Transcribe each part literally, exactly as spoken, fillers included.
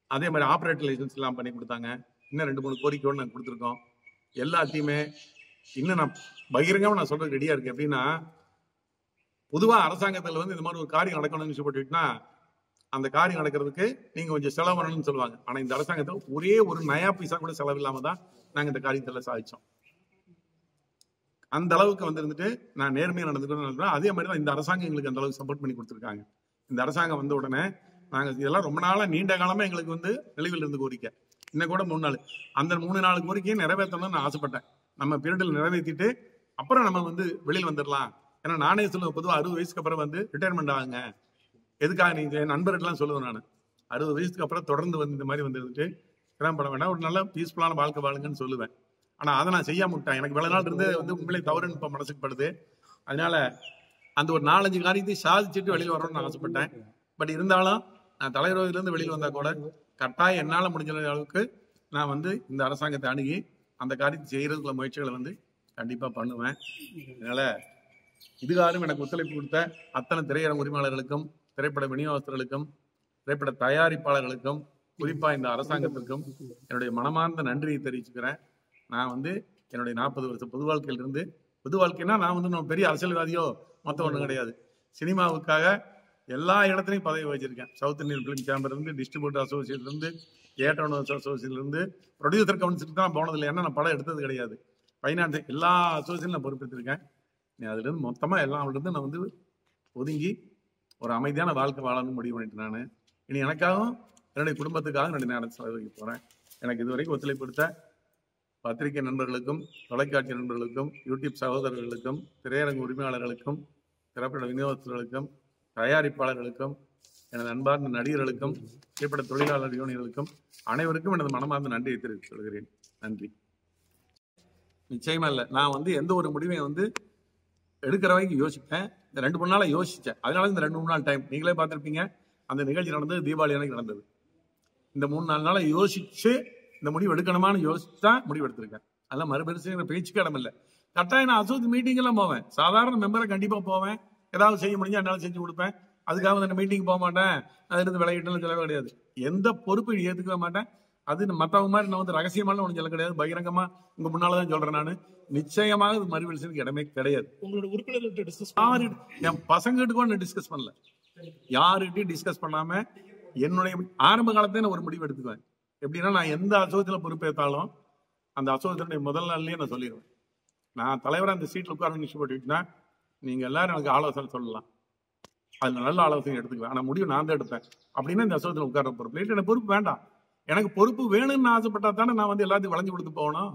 அதே மாதிரி operator licence எல்லாம் பண்ணி கொடுத்தாங்க. இன்னும் ரெண்டு மூணு கோரிக்கையோடு நாங்கள் கொடுத்துருக்கோம். எல்லாத்தையுமே இன்னும் நான் பகிரங்கமாக நான் சொல்றது ரெடியா இருக்கேன். எப்படின்னா, பொதுவா அரசாங்கத்தில் வந்து இந்த மாதிரி ஒரு காரியம் நடக்கணும்னு சொல்லிட்டுனா அந்த காரியம் நடக்கிறதுக்கு நீங்க கொஞ்சம் செலவு பண்ணணும்னு சொல்லுவாங்க. ஆனா இந்த அரசாங்கத்தில் ஒரே ஒரு நயா பைசா கூட செலவு இல்லாம தான் நாங்க இந்த காரியத்தில் சாதிச்சோம். அந்த அளவுக்கு வந்து இருந்துட்டு நான் நேர்மையா நடந்துக்கணும். அதே மாதிரி தான் இந்த அரசாங்கம் எங்களுக்கு அந்த அளவுக்கு சப்போர்ட் பண்ணி கொடுத்துருக்காங்க. இந்த அரசாங்கம் வந்த உடனே நாங்க இதெல்லாம் ரொம்ப நாளா நீண்ட காலமா எங்களுக்கு வந்து நிலுவையில் இருந்து கோரிக்கை. இன்னும் கூட மூணு நாள் அந்த மூணு நாலு கோரிக்கையை நிறைவேற்றணும்னு நான் ஆசைப்பட்டேன். நம்ம பீரியடில் நிறைவேற்றிட்டு அப்புறம் நம்ம வந்து வெளியில் வந்துடலாம். ஏன்னா நானே சொல்லுவேன், பொதுவாக அறுபது வயசுக்கு அப்புறம் வந்து ரிட்டையர்மெண்ட் ஆகுங்க. எதுக்காக நீங்க நண்பர்கள்லாம் சொல்லுவேன் நான், அறுபது வயசுக்கு அப்புறம் தொடர்ந்து வந்து இந்த மாதிரி வந்துட்டு கிராமப்பட வேண்டாம், ஒரு நல்ல பீஸ்ஃபுல்லான வாழ்க்கை வாழுங்கன்னு சொல்லுவேன். ஆனா அதை நான் செய்யாம விட்டேன். எனக்கு இவ்வளவு நாள் இருந்து வந்து உண்மையிலே தவறுன்னு இப்ப மனசுக்கு படுது. அதனால அந்த ஒரு நாலஞ்சு காரியத்தை சாதிச்சுட்டு வெளியில் வரணும்னு நான் ஆசைப்பட்டேன். பட் இருந்தாலும் நான் தலைவரவிலிருந்து வெளியில் வந்தா கூட கட்டாயம் என்னால் முடிஞ்ச அளவுக்கு நான் வந்து இந்த அரசாங்கத்தை அணுகி அந்த காரியத்தை செய்யறதுக்குள்ள முயற்சிகளை வந்து கண்டிப்பா பண்ணுவேன். அதனால இதுகாரும் எனக்கு ஒத்துழைப்பு கொடுத்த அத்தனை திரையரங்க உரிமையாளர்களுக்கும், திரைப்பட விநியோகஸ்தர்களுக்கும், திரைப்பட தயாரிப்பாளர்களுக்கும், குறிப்பா இந்த அரசாங்கத்திற்கும் என்னுடைய மனமார்ந்த நன்றியை தெரிவிச்சுக்கிறேன். நான் வந்து என்னுடைய நாற்பது வருஷம் பொது வாழ்க்கையில இருந்து, பொது வாழ்க்கைன்னா நான் வந்து நம்ம பெரிய அரசியல்வாதியோ மொத்தம் ஒன்றும் கிடையாது. சினிமாவுக்காக எல்லா இடத்துலையும் பதவி வச்சிருக்கேன். சவுத் இந்தியன் பிலிம் சேம்பர் இருந்து, டிஸ்ட்ரிபியூட்டர் அசோசியேஷன் இருந்து, தியேட்டர் ஓனர்ஸ் அசோசியேஷன் இருந்து, ப்ரொடியூசர் கவுன்சிலுக்கு தான் போனதில்லை. ஏன்னா நான் படம் எடுத்தது கிடையாது. ஃபைனான்ஸ் எல்லா அசோசியேஷன் நான் பொறுப்பெடுத்திருக்கேன். அதுல இருந்து மொத்தமா எல்லாம் இருந்து நான் வந்து ஒதுங்கி ஒரு அமைதியான வாழ்க்கை வாழணும்னு முடிவு பண்ணிட்டு நான் இனி எனக்காகவும் என்னுடைய குடும்பத்துக்காக என்னுடைய நேரம் செலவழிக்க போறேன். எனக்கு இதுவரைக்கும் ஒத்துழைப்பு கொடுத்த பத்திரிகை நண்பர்களுக்கும், தொலைக்காட்சி நண்பர்களுக்கும், யூடியூப் சகோதரர்களுக்கும், திரையரங்கு உரிமையாளர்களுக்கும், திரைப்பட விநியோகஸ்தர்களுக்கும், தயாரிப்பாளர்களுக்கும், எனது அன்பார்ந்த நடிகர்களுக்கும், திரைப்பட தொழிலாளர் யூனியர்களுக்கும் அனைவருக்கும் எனது மனமார்ந்த நன்றியை தெரிவித்துக் கொள்கிறேன். நன்றி. நிச்சயமா இல்லை, நான் வந்து எந்த ஒரு முடிவையும் வந்து எடுக்கிற வரைக்கும் யோசிப்பேன். இந்த ரெண்டு மூணு நாளா யோசிச்சேன். அதனால இந்த ரெண்டு மூணு நாள் டைம் நீங்களே பார்த்துருப்பீங்க. அந்த நிகழ்ச்சி நடந்தது தீபாவளி அன்னைக்கு நடந்தது. இந்த மூணு நாலு நாளை யோசிச்சு இந்த முடிவு எடுக்கணுமான்னு யோசிச்சுதான் முடிவு எடுத்திருக்கேன். அதெல்லாம் மறுபரிசீலனை பேச்சுக்கு இடம் இல்லை. கட்டாயம் நான் அசோசி மீட்டிங் எல்லாம் போவேன். சாதாரண மெம்பரை கண்டிப்பா போவேன். ஏதாவது செய்ய முடிஞ்சா என்னால செஞ்சு கொடுப்பேன். அதுக்காக அந்த மீட்டிங் போக மாட்டேன், அதுல இருந்து விளையாட்டு செலவு கிடையாது. எந்த பொறுப்பு ஏத்துக்க மாட்டேன். அது மற்றவங்க மாதிரி நான் வந்து ரகசியமான ஒன்று சொல்ல கிடையாது. பகிரங்கமா உங்க முன்னாலதான் சொல்றேன். நான் நிச்சயமாக மறுபரிசீலனைக்கு இடமே கிடையாது. உங்களோட உறுப்பினர்கள் யாரு என் பசங்கிட்ட கூட டிஸ்கஸ் பண்ணல, யாருகிட்டையும் டிஸ்கஸ் பண்ணாம என்னுடைய ஆரம்ப காலத்தை நான் ஒரு முடிவு எடுத்துக்குவேன். எப்படின்னா, நான் எந்த அசோசியத்துல பொறுப்பேற்றாலும் அந்த அசோசியத்தினுடைய முதல் நாள்லயே நான் சொல்லிடுவேன், நான் தலைவராக அந்த சீட்ல உட்கார நிச்சயப்பட்டுனா நீங்க எல்லாரும் எனக்கு ஆலோசனை சொல்லலாம், அதுல நல்ல ஆலோசனை எடுத்துக்குவேன். ஆனா முடிவு நான் தான் எடுப்பேன். அப்படின்னா இந்த அசோசியத்துல உட்கார பொறுப்பு இல்லை. எனக்கு பொறுப்பு வேண்டாம். எனக்கு பொறுப்பு வேணும்னு ஆசைப்பட்டா தானே நான் வந்து எல்லாத்தையும் வளைஞ்சு கொடுத்து போகணும்.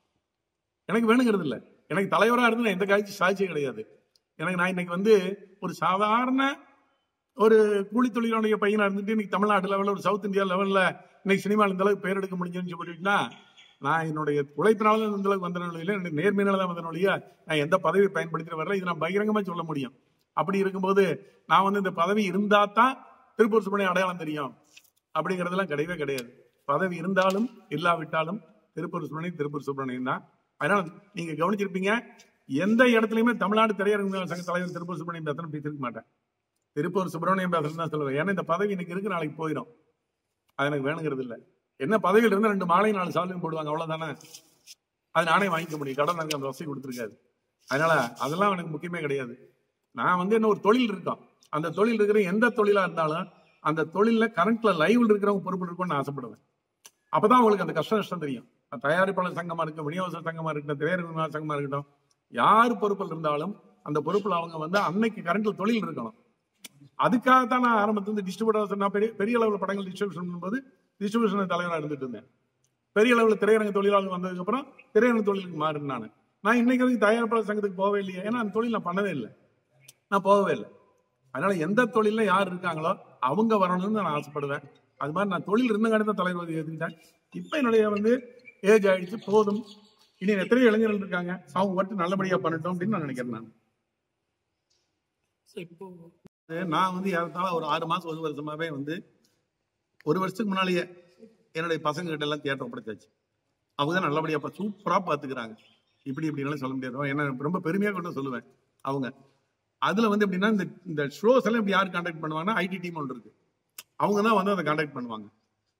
எனக்கு வேணுங்கிறது இல்லை. எனக்கு தலைவராக இருந்து நான் எந்த காட்சி சாட்சியே கிடையாது. எனக்கு நான் இன்னைக்கு வந்து ஒரு சாதாரண ஒரு கூலி தொழிலுடைய பையனா இருந்துட்டு இன்னைக்கு தமிழ்நாட்டு லெவலில், ஒரு சவுத் இந்தியா லெவலில் இன்னைக்கு சினிமாவில் இந்த அளவுக்கு பேர் எடுக்க முடிஞ்சுன்னு சொல்லிட்டுனா, நான் என்னுடைய உழைப்பினால இந்த அளவுக்கு வந்த நொழியில, என்னுடைய நேர்மையினால தான் வந்த நொழியா நான் எந்த பதவியை பயன்படுத்திட்டு வரல. இது நான் பகிரங்கமா சொல்ல முடியும். அப்படி இருக்கும்போது நான் வந்து இந்த பதவி இருந்தா தான் திருப்பூர் சுப்ரமணியன் அடையாளம் தெரியும் அப்படிங்கிறதுலாம் கிடையவே கிடையாது. பதவி இருந்தாலும் இல்லாவிட்டாலும் திருப்பூர் சுப்ரமணியன் திருப்பூர் சுப்ரமணியன் தான். அதனால நீங்க கவனிச்சிருப்பீங்க, எந்த இடத்துலயுமே தமிழ்நாடு திரையரங்கு சங்க தலைவர் திருப்பூர் சுப்ரமணியன் பேசணும் பேசிருக்க மாட்டேன். திருப்பூர் சுப்ரமணியன் பேசணும் தான் சொல்லுவேன். ஏன்னா இந்த பதவி இன்னைக்கு இருக்கு, நாளைக்கு போயிடும். அது எனக்கு வேணுங்கிறது இல்லை. என்ன பதவியில் இருந்தால் ரெண்டு மாலை நாலு சாலையும் போடுவாங்க, அவ்வளவுதானே. அது நானே வாங்கிக்க முடியும். கடன் எனக்கு அந்த வசதி கொடுத்துருக்காது. அதனால அதெல்லாம் எனக்கு முக்கியமே கிடையாது. நான் வந்து என்ன ஒரு தொழில் இருக்கோம், அந்த தொழில் இருக்கிற எந்த தொழிலா இருந்தாலும் அந்த தொழில கரண்ட்ல லைவ்ல இருக்கிறவங்க பொறுப்பு இருக்கும்னு ஆசைப்படுவேன். அப்பதான் உங்களுக்கு அந்த கஷ்ட நஷ்டம் தெரியும். தயாரிப்பாளர் சங்கமா இருக்கட்டும், விநியோகஸ்தர் சங்கமா இருக்கட்டும், திரையரங்கு சங்கமா இருக்கட்டும், யாரு பொறுப்பில் இருந்தாலும் அந்த பொறுப்புல அவங்க வந்து அன்னைக்கு கரண்ட்ல தொழில் இருக்கணும். அதுக்காகத்தான் நான் ஆரம்பத்துல இருந்து டிஸ்ட்ரிபியூட்டர், நான் பெரிய பெரிய அளவில் படங்கள் டிஸ்ட்ரிபியூஷன் பண்ணும்போது டிஸ்ட்ரிபியூஷன் தலைவராக இருந்துட்டு இருந்தேன். பெரிய அளவில் திரையரங்கு தொழிலாளர் வந்ததுக்கு அப்புறம் திரையரங்கு தொழிலுக்கு மாறினேன். நான் நான் இன்னைக்கு வரைக்கும் தயாரிப்பாளர் சங்கத்துக்கு போவே இல்லையா, ஏன்னா அந்த தொழில் நான் பண்ணவே இல்லை, நான் போகவே இல்லை. அதனால எந்த தொழில யார் இருக்காங்களோ அவங்க வரணும்னு நான் ஆசைப்படுவேன். அது மாதிரி நான் தொழில் இருந்தங்காட்டி தான் தலைவர் ஏற்றுக்கிட்டேன். இப்ப என்னுடைய வந்து ஏஜ் ஆயிடுச்சு, போதும், இனி எத்தனை இளைஞர்கள் இருக்காங்க, அவங்க மட்டும் நல்லபடியா பண்ணட்டும் அப்படின்னு நான் நினைக்கிறேன். நான் நான் வந்து ஏறத்தாழ ஒரு ஆறு மாசம் ஒரு வருஷமாவே வந்து ஒரு வருஷத்துக்கு முன்னாலேயே என்னுடைய பசங்க கிட்ட எல்லாம் தியேட்டர் ஒப்படைச்சாச்சு. அவங்க தான் நல்லபடியா சூப்பரா பாத்துக்கிறாங்க. இப்படி இப்படினாலும் சொல்ல முடியாது, ஏன்னா ரொம்ப பெருமையா கொண்டு சொல்லுவேன். அவங்க அதுல வந்து எப்படின்னா, இந்த ஷோஸ் எல்லாம் இப்படி யாரு கான்டாக்ட் பண்ணுவாங்கன்னா ஐடி டீம் ஒன்று இருக்கு, அவங்க தான் வந்து அதை கான்டாக்ட் பண்ணுவாங்க.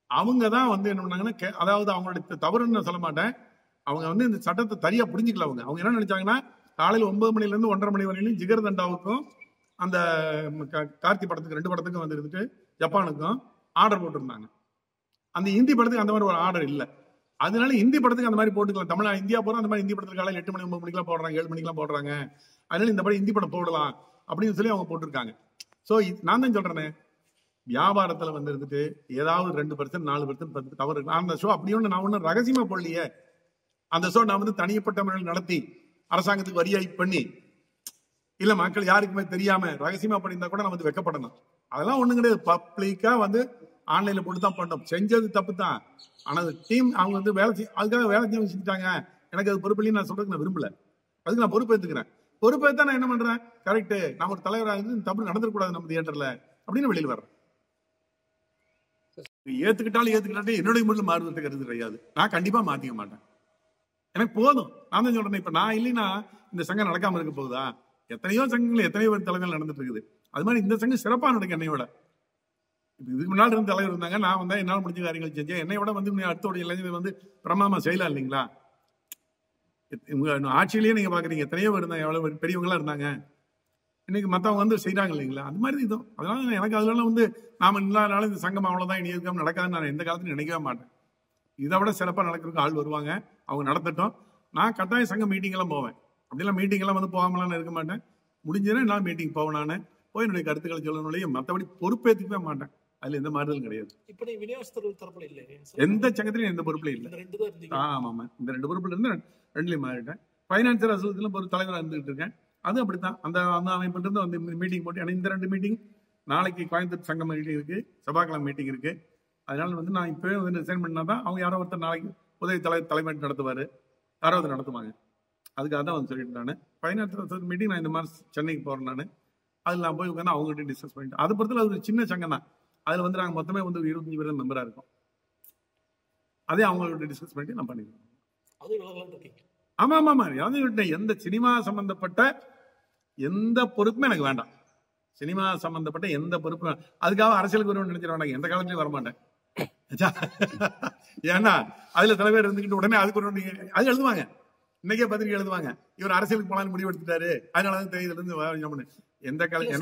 அவங்க தான் வந்து என்ன பண்ணாங்கன்னா, அதாவது அவங்களுடைய தவறுன்னு நான் சொல்ல மாட்டேன், அவங்க வந்து இந்த சட்டத்தை சரியா புரிஞ்சுக்கல. அவங்க அவங்க என்ன நினைச்சாங்கன்னா, காலையில் ஒன்பது மணில இருந்து ஒன்றரை மணி வரையிலும் ஜிகர் தண்டாவுக்கும் அந்த கார்த்தி படத்துக்கு ரெண்டு படத்துக்கும் வந்து இருந்துட்டு ஜப்பானுக்கும் ஆர்டர் போட்டிருந்தாங்க. அந்த ஹிந்தி படத்துக்கு அந்த மாதிரி ஒரு ஆர்டர் இல்லை. அதனால ஹிந்தி படத்துக்கு அந்த மாதிரி போட்டுக்கலாம். தமிழ் இந்தியா போறோம் அந்த மாதிரி ஹிந்தி படத்துக்கு காலையில் எட்டு மணி ஒன்பது மணிக்கெல்லாம் போடுறாங்க, ஏழு மணிக்கெல்லாம் போடுறாங்க. அதனால இந்த படம் ஹிந்தி படம் போடலாம் அப்படின்னு சொல்லி அவங்க போட்டிருக்காங்க. ஸோ நான் தான் சொல்றேனே, வியாபாரத்துல வந்து இருந்துட்டு ஏதாவது ரெண்டு பர்சன்ட் நாலு பர்சன்ட் தவறு இருக்கு. அந்த ஷோ அப்படி ஒன்று நான் ஒன்றும் ரகசியமா போடலையே. அந்த ஷோ நான் வந்து தனிப்பட்ட முறையில் நடத்தி அரசாங்கத்துக்கு வரி ஹைக் பண்ணி இல்ல மக்கள் யாருக்குமே தெரியாம ரகசியமா பண்ணியிருந்தா கூட நான் வந்து வெக்கப்படணும். அதெல்லாம் ஒண்ணு கிடையாது. பப்ளிக்கா வந்து ஆன்லைன்ல போட்டு தான் பண்ணோம். செஞ்சது தப்பு தான். ஆனா டீம் அவங்க வந்து வேலை செய் அதுக்காக வேலை செஞ்சு செஞ்சுட்டாங்க. எனக்கு அது பொறுப்பு இல்லைன்னு நான் சொல்றதுக்கு நான் விரும்பல. அதுக்கு நான் பொறுப்பேற்றுக்கிறேன். பொறுப்பேற்றா நான் என்ன பண்றேன், கரெக்ட் நான் ஒரு தலைவராக இருந்து தப்பு நடந்துடக்கூடாது நம்ம தியேட்டர்ல அப்படின்னு வெளியில் வர்றேன். ஏத்துக்கிட்டாலும் ஏத்துக்கிட்டாலும் என்னுடைய முறையில் மாறுவதற்கு கருது கிடையாது. நான் கண்டிப்பா மாத்திக்க மாட்டேன். எனக்கு போதும். நான் தான் சொல்றேன், இப்ப நான் இல்லைன்னா இந்த சங்கம் நடக்காம இருக்க போகுதா? எத்தனையோ சங்கங்கள் எத்தனையோ பேர் தலைமையில் நடந்துட்டு இருக்குது. அது மாதிரி இந்த சங்கம் சிறப்பா நடக்கும். என்னை விட இதுக்கு முன்னாடி இருந்த தலைவர் இருந்தாங்க, நான் வந்தா என்னால் முடிஞ்ச காரியங்கள் செஞ்சேன். என்னை விட வந்து அடுத்தோடைய இளைஞர்கள் வந்து பிரமாமா செய்யலாம் இல்லைங்களா? ஆட்சியிலேயே நீங்க பாக்குறீங்க எத்தனையோ பேர் இருந்தாங்க, எவ்வளவு பெரியவங்களா இருந்தாங்க. இன்னைக்கு மத்தவங்க வந்து செய்யறாங்க இல்லைங்களா? அது மாதிரி இதுவும். அதனால எனக்கு அதனால வந்து நாம இல்லாதனால இந்த சங்கம் அவ்வளவுதான் இனி இருக்காம நடக்காதுன்னு நான் எந்த காலத்துல நினைக்கவே மாட்டேன். இதை விட சிறப்பா நடக்கிறதுக்கு ஆள் வருவாங்க, அவங்க நடத்தட்டும். நான் கட்டாய சங்க மீட்டிங் எல்லாம் போவேன். அப்படிலாம் மீட்டிங் எல்லாம் வந்து போகாமலாம் இருக்க மாட்டேன். முடிஞ்சதுன்னா நான் மீட்டிங் போவேன். நான் போய் என்னுடைய கருத்துக்களை சொல்லணும்லையே மற்றபடி பொறுப்பேற்றுக்கவே மாட்டேன். அதுல எந்த மாறுதலும் கிடையாது. எந்த சங்கத்திலையும் எந்த பொறுப்புல இல்லை. ஆமா ஆமா இந்த ரெண்டு பொறுப்புல இருந்து ரெண்டுலயும் மாறிட்டேன். பைனான்சியல் அசோசியேஷன்ல ஒரு தலைவராக இருந்துகிட்டு இருக்கேன். அது அப்படித்தான். அந்த அந்த அமைப்பு இருந்து வந்து மீட்டிங் போட்டு இந்த ரெண்டு மீட்டிங் நாளைக்கு கோயம்புத்தூர் சங்கம் மீட்டிங் இருக்கு, செவ்வாய்க்கிழமை மீட்டிங் இருக்கு. அதனால வந்து நான் இப்பவே வந்து ரிசைன் பண்ணாதான் அவங்க யாரோ ஒருத்தர் நாளைக்கு உதவி தலை தலைமை நடத்துவாரு, யாரோ ஒருத்தர் நடத்துவாங்க. அதுக்காக தான் வந்து சொல்லிட்டு நான் பைனான்சியல் மீட்டிங் நான் இந்த மாதிரி சென்னைக்கு போறேன். நான் அதில் நான் போய் உட்காந்து அவங்ககிட்ட டிஸ்கஸ் பண்ணிட்டு அதை பொறுத்தல அது ஒரு சின்ன சங்கம் தான். அதுல வந்து நாங்கள் மொத்தமே வந்து இருபத்தஞ்சு பேர் மெம்பரா இருக்கோம். அதே அவங்கள்ட்ட டிஸ்கஸ் பண்ணிட்டு நான் பண்ணிடுவேன். ஆமா ஆமா ஆமா யாவது எந்த சினிமா சம்பந்தப்பட்ட எந்த பொறுப்புமே எனக்கு வேண்டாம். சினிமா சம்பந்தப்பட்ட எந்த பொறுப்பு அதுக்காக அரசியலுக்கு வருவோம் நினைச்சிட வேண்டாம். எந்த காலத்திலயும் வரமாட்டேன். ஏன்னா அதுல சில பேர் இருந்துக்கிட்டு உடனே அதுக்கு ஒரு அது எழுதுவாங்க. இன்னைக்கே பத்திரிகை எழுதுவாங்க, இவர் அரசியலுக்கு போனாலும் முடிவு எடுத்துட்டாரு, அதனாலதான் தெரியுதுல இருந்து எந்த காலம்.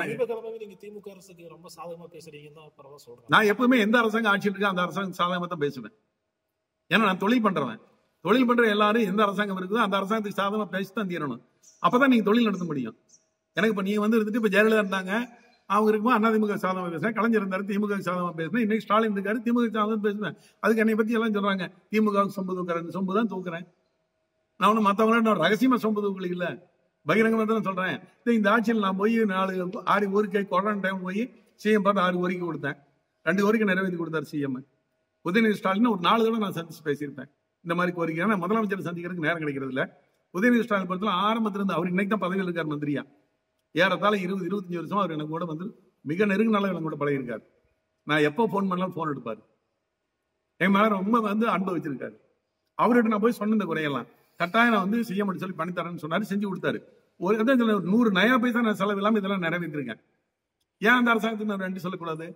நான் எப்பவுமே எந்த அரசாங்கம் ஆட்சியில் இருக்கா அந்த அரசாங்கம் சாதகமா தான் பேசுவேன். ஏன்னா நான் தொழில் பண்றவன். தொழில் பண்ற எல்லாரும் எந்த அரசாங்கம் இருக்குதோ அந்த அரசாங்கத்துக்கு சாதகமா பேசித்தான் தீரணும். அப்பதான் நீங்க தொழில் நடத்த முடியும். எனக்கு இப்ப நீங்க வந்து இருந்துட்டு இப்ப ஜெயலலிதா இருந்தாங்க, அவங்க இருக்கும்போது அதிமுக சாதகமா பேசுறேன். கலைஞர் இருந்தாரு திமுக சாதகமா பேசுறேன். இன்னைக்கு ஸ்டாலின் இருக்காரு திமுக சாதகமா பேசுவேன். அதுக்கு என்னை பத்தி எல்லாம் சொல்றாங்க, திமுக சொம்பு தூக்குறேன். சொம்பு தான் தூக்குறேன். நான் ஒண்ணு மத்தவங்கள ரகசியமா சொம்பு தூக்கல இல்ல, பகிரங்கமா தான் சொல்றேன். இந்த ஆட்சியில் நான் போய் நாலு ஆறு கோரிக்கை கொரோனா டைம் போய் சிஎம் பார்த்து ஆறு கோரிக்கை கொடுத்தேன். ரெண்டு கோரிக்கை நிறைவேற்றி கொடுத்தாரு சிஎம். உதயநிதி ஸ்டாலின் ஒரு நாலு தடவை நான் சந்திச்சு பேசியிருப்பேன் இந்த மாதிரி கோரிக்கை. ஏன்னா முதலமைச்சர் சந்திக்கிறதுக்கு நேரம் கிடைக்கிறது இல்ல. உதயநிதி ஸ்டாலின் பொறுத்தல ஆரம்பத்திலிருந்து அவர் இன்னைக்கு தான் பதவியில் இருக்கார் மந்திரியா. ஏறத்தாழ இருபது இருபத்தஞ்சு வருஷமா அவர் எனக்கு கூட வந்து மிக நெருங்கினால எனக்கு கூட பழகிருக்காரு. நான் எப்போ போன் பண்ணாலும் போன் எடுப்பாரு. என் மேல ரொம்ப வந்து அன்பு வச்சிருக்காரு. அவர்கிட்ட நான் போய் சொன்ன இந்த குறையெல்லாம் கட்டாயம் நான் வந்து செய்ய முடியும் சொல்லி பண்ணித்தரேன்னு சொன்னாரு, செஞ்சு கொடுத்தாரு. ஒரு நூறு நயா பைசா நான் செலவு இல்லாம இதெல்லாம் நிறைவேற்றிருக்கேன். ஏன் அந்த அரசாங்கத்துக்கு நான் ரெண்டு சொல்லக்கூடாது?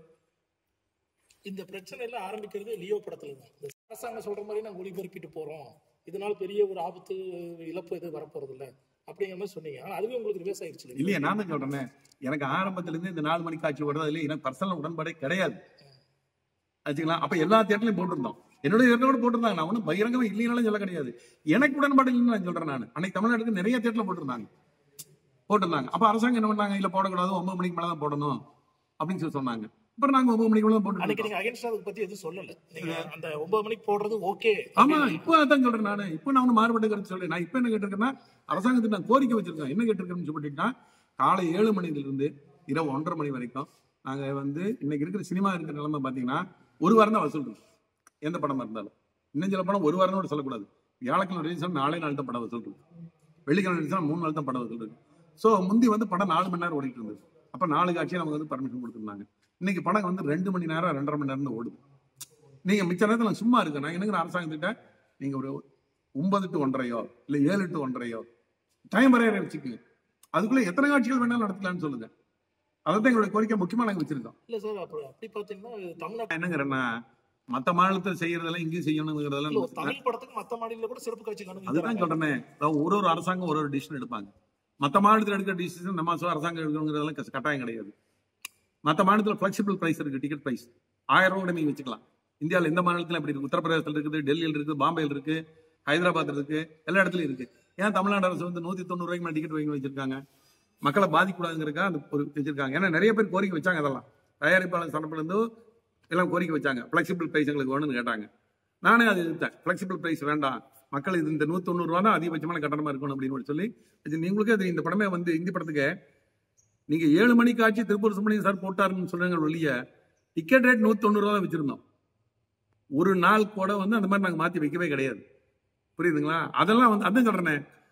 இந்த பிரச்சனை எல்லாம் ஆரம்பிக்கிறது லியோ படத்துல தான். அரசாங்கம் சொல்ற மாதிரி நான் ஒளிபரப்பிட்டு போறோம், இதனால பெரிய ஒரு ஆபத்து இழப்பு எதுவும் வரப்போறது இல்லை அப்படிங்கிற மாதிரி சொன்னீங்க. ஆனா அதுவே உங்களுக்கு ரிவர்ஸ் ஆயிடுச்சு இல்லையா? நான் தான் சொல்றேன், எனக்கு ஆரம்பத்துல இருந்து இந்த நாலு மணி காட்சி ஓடுறது இல்லையா, எனக்கு பர்சனல் உடன்பாடே கிடையாது. வச்சுக்கலாம். அப்ப எல்லா தியேட்டர்லயும் போட்டிருந்தோம், என்னுடைய தியேட்டர் கூட போட்டிருந்தாங்க. நான் ஒன்றும் பகிரங்கமா இல்லைனாலும் சொல்ல கிடையாது. எனக்கு உடன்பாடு இல்லைன்னு நான் சொல்றேன். நான் அன்னைக்கு தமிழ்நாட்டுக்கு நிறைய தியேட்டர்ல போட்டிருந்தாங்க போட்டிருந்தாங்க அப்ப அரசாங்கம் என்ன பண்ணாங்க, இல்ல போடக்கூடாது, ஒன்பது மணிக்கு மேலதான் போடணும் அப்படின்னு சொல்லி சொன்னாங்க. அப்புறம் நாங்க ஒன்பது மணிக்குள்ள போட்டு பத்தி எதுவும் சொல்லல. அந்த ஒன்பது மணிக்கு போடுறது ஓகே. ஆமா, இப்போ அதான் சொல்றேன். நானு இப்போ நான் ஒண்ணு மாறுபட்ட கருத்து சொல்றேன். நான் இப்ப என்ன கேட்டிருக்கேன்னா, அரசாங்கத்துக்கு நான் கோரிக்கை வச்சிருக்கேன். என்ன கேட்டிருக்கேன்னு சொல்லிட்டா, காலை ஏழு மணில இருந்து இரவு ஒன்றரை மணி வரைக்கும் நாங்க வந்து இன்னைக்கு இருக்கிற சினிமா இருக்கிற நிலைமை பாத்தீங்கன்னா ஒரு வாரம் தான் வசூல் இருக்கு. எந்த படமா இருந்தாலும் இன்னும் சொல்ல படம் ஒரு வாரம் கூட சொல்லக்கூடாது. வியாழக்கிழமை ரிலீஸ் நாளே நாள் தான் படம் வசூல் இருக்கு. வெள்ளிக்கிழமை ரிலீஸ் மூணு நாள் தான் படம் வசூல் இருக்கு. சோ முந்தி வந்து படம் நாலு மணி நேரம் ஓடிட்டு இருந்தது. அப்ப நாலு காட்சியை நமக்கு வந்து பர்மிஷன் கொடுத்துருந்தாங்க. இன்னைக்கு படம் வந்து ரெண்டு மணி நேரம் ரெண்டரை மணி நேரம் ஓடுது. நீங்க மிச்ச நேரத்துல சும்மா இருக்கு. நான் எனக்கு அரசாங்கத்திட்ட நீங்க ஒரு ஒன்பது டு ஒன்றரையோ இல்ல ஏழு டு ஒன்றரையோ டைம் வரையறை வச்சுக்கோங்க. அதுக்குள்ள எத்தனை காட்சிகள் வேணாலும் நடத்தலாம்னு சொல்லுங்க. அதான் எங்களுடைய கோரிக்கை முக்கியமா நாங்க வச்சிருக்கோம். இல்ல சார், அப்படி பாத்தீங்கன்னா தமிழ்நாடு என்னங்கிறேன்னா, மத்த மாநிலத்தில் செய்யறதெல்லாம் இங்கேயும் செய்யணுங்கிறதெல்லாம் தமிழ் படத்துக்கு மத்த மாநிலத்துல கூட சிறப்பு காட்சி காணும். அதுதான் சொல்றேன், ஒரு ஒரு அரசாங்கம் ஒரு ஒரு டிசிஷன் எடுப்பாங்க. மத்த மாநிலத்தில் எடுக்கிற டிசிஷன் நம்ம அரசாங்கம் எடுக்கணுங்கிறதெல்லாம் கட்டாயம் கிடையாது. மற்ற மாநிலத்தில் பிளெக்சிபிள் பிரைஸ் இருக்கு, டிக்கெட் பிரைஸ் ஆயிரம் ரூபாய் கூட நீங்க வச்சுக்கலாம். இந்தியாவில் எந்த மாநிலத்திலும் அப்படி இருக்கு. உத்தரப்பிரதேசத்தில் இருக்குது, டெல்லியில் இருக்குது, பாம்பேயில் இருக்கு, ஹைதராபாத் இருக்கு, எல்லா இடத்துலயும் இருக்கு. ஏன் தமிழ்நாடு அரசு வந்து நூத்தி தொண்ணூறு ரூபாய்க்கு டிக்கெட் வாங்கி வச்சிருக்காங்க? மக்களை பாதிக்கூடாதுங்கிறக்கா அந்த வச்சிருக்காங்க. ஏன்னா நிறைய பேர் கோரிக்கை வச்சாங்க, அதெல்லாம் தயாரிப்பாளர் சனப்பிலிருந்து எல்லாம் கோரிக்கை வச்சாங்க, பிளெக்சிபிள் பிரைஸ் எங்களுக்கு வேணும்னு கேட்டாங்க. நானே அது எடுத்தேன், பிளெக்சிபிள் பிரைஸ் வேண்டாம், மக்கள் இது இந்த நூத்தி தொண்ணூறு ரூபா தான் அதிகபட்சமான கட்டணமா இருக்கணும் அப்படின்னு சொல்லி. நீங்களுக்கு அது இந்த படமே வந்து இந்தி படத்துக்கு நீங்க ஏழு மணிக்கு ஆச்சு திருப்பூர் சுப்பிரமணியன் சார் போட்டாருன்னு சொல்றாங்க வெளியே, டிக்கெட் ரேட் நூத்தி தொண்ணூறு ரூபா தான் வச்சிருந்தோம். ஒரு நாள் கூட வந்து அந்த மாதிரி நாங்க மாத்தி வைக்கவே கிடையாது. புரியுதுங்களா? அதெல்லாம் வந்து அதான் சொல்றேனே,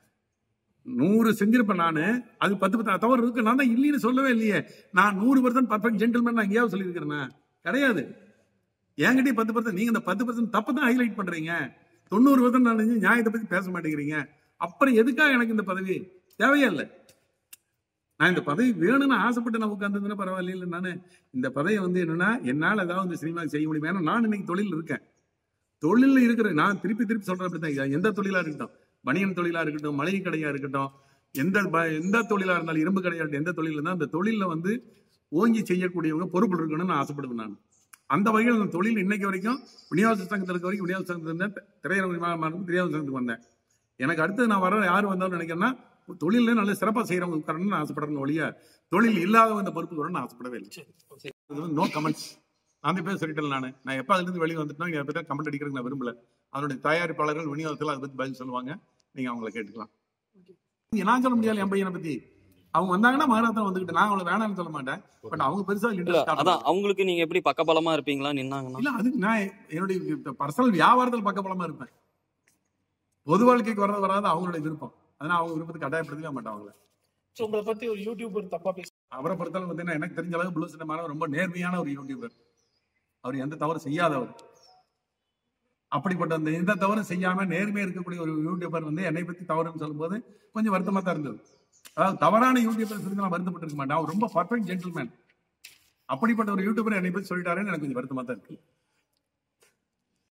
நூறு செஞ்சிருப்பேன் நானு, அது பத்து பத்து தவறு இருக்கு. நான் தான் இல்லைன்னு சொல்லவே இல்லையே. நான் நூறு பர்சன்ட் பர்ஃபெக்ட் ஜென்டில்மேன் நான் எங்கேயாவது சொல்லியிருக்கிறேன் கிடையாது. என்கிட்டயே பத்து பர்சன்ட், நீங்க இந்த பத்து பர்சன்ட் தப்பு தான் ஹைலைட் பண்றீங்க. தொண்ணூறு பர்சன்ட் நான் நியாயத்தை பத்தி பேச மாட்டேங்கிறீங்க. அப்புறம் எதுக்காக எனக்கு இந்த பதவி? தேவையே இல்லை. நான் இந்த பதவி வேணும்னு ஆசைப்பட்டு நான் உட்கார்ந்து பரவாயில்ல. நானு இந்த பதவியை வந்து என்னன்னா, என்னால் ஏதாவது இந்த சினிமா செய்ய முடியும். ஏன்னா நான் இன்னைக்கு தொழில் இருக்கேன், தொழில இருக்கிற நான் திருப்பி திருப்பி சொல்றேன் அப்படித்தான். எந்த தொழிலா இருக்கட்டும், பனியன் தொழிலா இருக்கட்டும், மளிகை கடையா இருக்கட்டும், எந்த எந்த தொழிலா இருந்தாலும், இரும்பு கடையா இருக்கட்டும், எந்த தொழில் இருந்தாலும் அந்த தொழில வந்து ஓங்கி செய்யக்கூடியவங்க பொறுப்பு இருக்கணும்னு நான் ஆசைப்படுவேன். நான் அந்த வகையில் அந்த தொழில் இன்னைக்கு வரைக்கும் விநியோக சங்கத்தில் இருக்க வரைக்கும் விநியோக சங்கத்தில் இருந்தேன், திரையரங்கு திரையரங்க சங்கத்துக்கு வந்தேன். எனக்கு அடுத்து நான் வர யாரு வந்தாலும் நினைக்கிறேன்னா, தொழில நல்ல சிறப்பா செய்யறவங்க உட்காரணும்னு ஆசைப்படுறேன் ஒழிய தொழில் இல்லாதவங்க இந்த பொறுப்பு வரணும்னு ஆசைப்படவே இல்லை. No comments. நான் பேர் சொல்லிட்டேன். நான் நான் எப்ப அதுல இருந்து வெளியே வந்துட்டோம், இதை பத்தி கமெண்ட் அடிக்கிறதுக்கு நான் விரும்பல. அதனுடைய தயாரிப்பாளர்கள் விநியோகத்தில் அதை பத்தி பதில் சொல்லுவாங்க, நீங்க அவங்களை கேட்டுக்கலாம். நான் சொல்ல முடியாது என் பையனை பத்தி. அவங்க வந்தாங்கன்னா மகாராஷ்டிரா வந்துகிட்டு நான் அவங்களை வேணாம்னு சொல்ல மாட்டேன். பட் அவங்க பெருசா அதான் அவங்களுக்கு நீங்க எப்படி பக்கபலமா இருப்பீங்களா நின்னாங்கன்னா? இல்ல, அது நான் என்னுடைய பர்சனல் வியாபாரத்தில் பக்கபலமா இருப்பேன். பொது வாழ்க்கைக்கு வர்றது வராது அவங்களுடைய விருப்பம். அதனால அவங்க விருப்பத்துக்கு கட்டாயப்படுத்தவே மாட்டாங்க அவங்கள. உங்களை பத்தி ஒரு யூடியூபர் தப்பா பேச அவரை பொறுத்தளவு பார்த்தீங்கன்னா எனக்கு தெரிஞ்ச அளவுக்கு ப்ளூ சினிமா ரொம்ப நேர்மையான ஒரு யூடியூபர். அவர் எந்த தவறு செய்யாதவர். அப்படிப்பட்ட அந்த எந்த தவறும் செய்யாம நேர்மையா இருக்கக்கூடிய ஒரு யூடியூபர் வந்து என்னை பத்தி தவறுன்னு சொல்லும் போது கொஞ்சம் வருத்தமா தான் இருந்தது. அதாவது தவறான யூடியூபர் சொல்லி நான் வருத்தப்பட்டு இருக்க மாட்டேன். அவர் ரொம்ப பர்ஃபெக்ட் ஜென்டில்மேன். அப்படிப்பட்ட ஒரு யூடியூபர் என்னை பத்தி சொல்லிட்டாருன்னு எனக்கு கொஞ்சம் வருத்தமா தான் இருக்கு.